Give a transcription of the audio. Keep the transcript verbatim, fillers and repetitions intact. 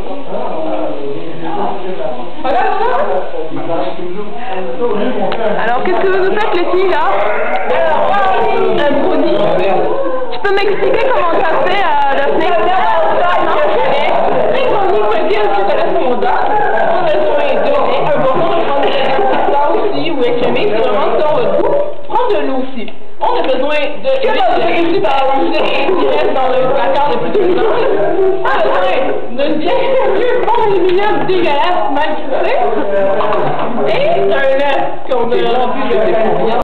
Alors, qu'est-ce que vous nous faites, les filles, là? Alors, un brownie. Tu peux m'expliquer comment ça se fait, euh, Daphné? Les brownies pour dire que tu laisses mon dent. On a besoin de lait, un bonbon, on va prendre de ça aussi, ou écrémé, c'est vraiment selon votre goût. Prendre de l'eau aussi. On a besoin de... Que dans le qui reste dans le placard depuis deux ans. On a besoin d'une bien vieux fond aluminium dégueulasse, mal crissé. Et d'un œuf qu'on a rempli de